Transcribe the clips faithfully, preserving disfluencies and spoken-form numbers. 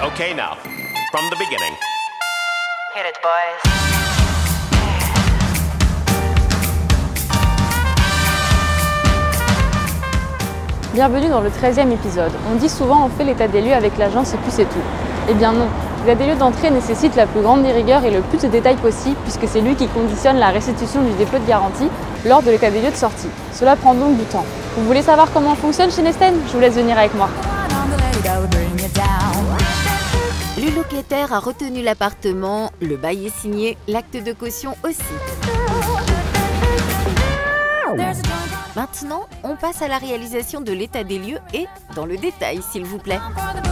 Okay, now, from the beginning. Hit it, boys. Bienvenue dans le treizième épisode. On dit souvent on fait l'état des lieux avec l'agence et puis c'est tout. Eh bien non, l'état des lieux d'entrée nécessite la plus grande des rigueurs et le plus de détails possible puisque c'est lui qui conditionne la restitution du dépôt de garantie lors de l'état des lieux de sortie. Cela prend donc du temps. Vous voulez savoir comment on fonctionne chez Nesten? Je vous laisse venir avec moi. Le locataire a retenu l'appartement, le bail est signé, l'acte de caution aussi. Maintenant, on passe à la réalisation de l'état des lieux et dans le détail, s'il vous plaît.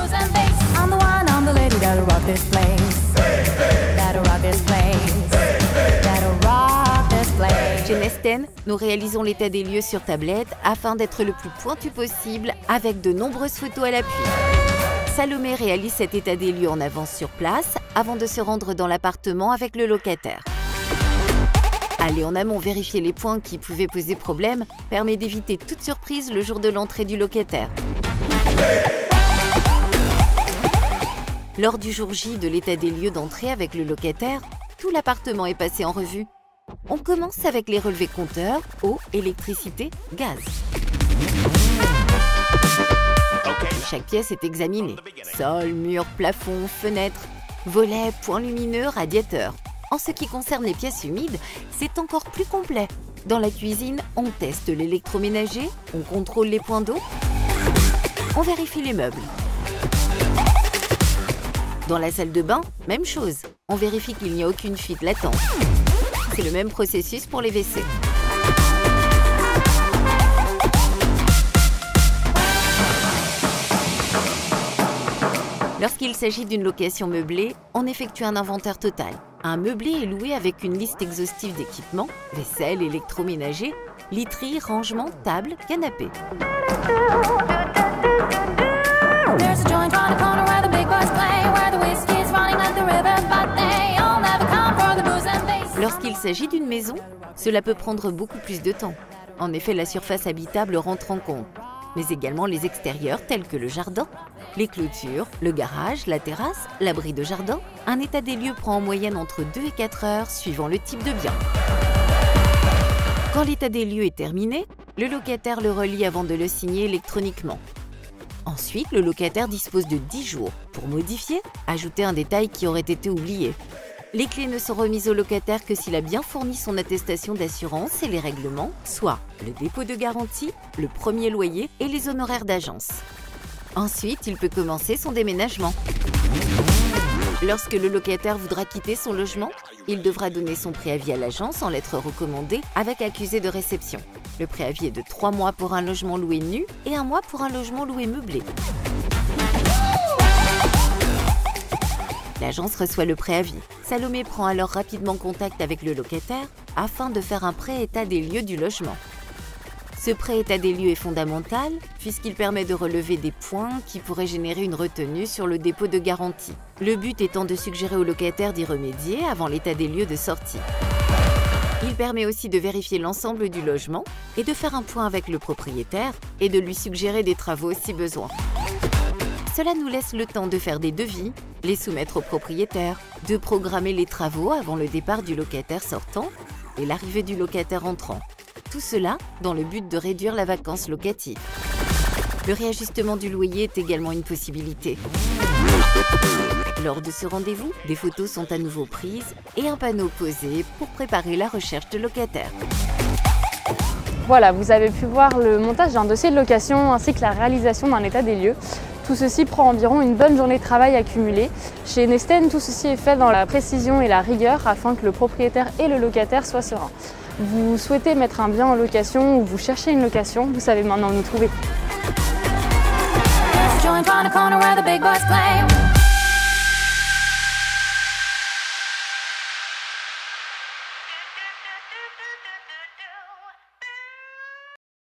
Chez Nesten, nous réalisons l'état des lieux sur tablette afin d'être le plus pointu possible avec de nombreuses photos à l'appui. Salomé réalise cet état des lieux en avance sur place avant de se rendre dans l'appartement avec le locataire. Aller en amont vérifier les points qui pouvaient poser problème permet d'éviter toute surprise le jour de l'entrée du locataire. Lors du jour J de l'état des lieux d'entrée avec le locataire, tout l'appartement est passé en revue. On commence avec les relevés compteurs, eau, électricité, gaz. Chaque pièce est examinée. Sol, mur, plafond, fenêtre, volets, points lumineux, radiateur. En ce qui concerne les pièces humides, c'est encore plus complet. Dans la cuisine, on teste l'électroménager, on contrôle les points d'eau, on vérifie les meubles. Dans la salle de bain, même chose. On vérifie qu'il n'y a aucune fuite latente. C'est le même processus pour les W C. Lorsqu'il s'agit d'une location meublée, on effectue un inventaire total. Un meublé est loué avec une liste exhaustive d'équipements, vaisselle, électroménager, literie, rangement, table, canapé. Lorsqu'il s'agit d'une maison, cela peut prendre beaucoup plus de temps. En effet, la surface habitable rentre en compte, mais également les extérieurs tels que le jardin, les clôtures, le garage, la terrasse, l'abri de jardin. Un état des lieux prend en moyenne entre deux et quatre heures suivant le type de bien. Quand l'état des lieux est terminé, le locataire le relie avant de le signer électroniquement. Ensuite, le locataire dispose de dix jours pour modifier, ajouter un détail qui aurait été oublié. Les clés ne sont remises au locataire que s'il a bien fourni son attestation d'assurance et les règlements, soit le dépôt de garantie, le premier loyer et les honoraires d'agence. Ensuite, il peut commencer son déménagement. Lorsque le locataire voudra quitter son logement, il devra donner son préavis à l'agence en lettre recommandée avec accusé de réception. Le préavis est de trois mois pour un logement loué nu et un mois pour un logement loué meublé. L'agence reçoit le préavis. Salomé prend alors rapidement contact avec le locataire afin de faire un pré-état des lieux du logement. Ce pré-état des lieux est fondamental puisqu'il permet de relever des points qui pourraient générer une retenue sur le dépôt de garantie. Le but étant de suggérer au locataire d'y remédier avant l'état des lieux de sortie. Il permet aussi de vérifier l'ensemble du logement et de faire un point avec le propriétaire et de lui suggérer des travaux si besoin. Cela nous laisse le temps de faire des devis, les soumettre au propriétaire, de programmer les travaux avant le départ du locataire sortant et l'arrivée du locataire entrant. Tout cela dans le but de réduire la vacance locative. Le réajustement du loyer est également une possibilité. Lors de ce rendez-vous, des photos sont à nouveau prises et un panneau posé pour préparer la recherche de locataire. Voilà, vous avez pu voir le montage d'un dossier de location ainsi que la réalisation d'un état des lieux. Tout ceci prend environ une bonne journée de travail accumulée. Chez Nesten, tout ceci est fait dans la précision et la rigueur afin que le propriétaire et le locataire soient sereins. Vous souhaitez mettre un bien en location ou vous cherchez une location, vous savez maintenant où nous trouver.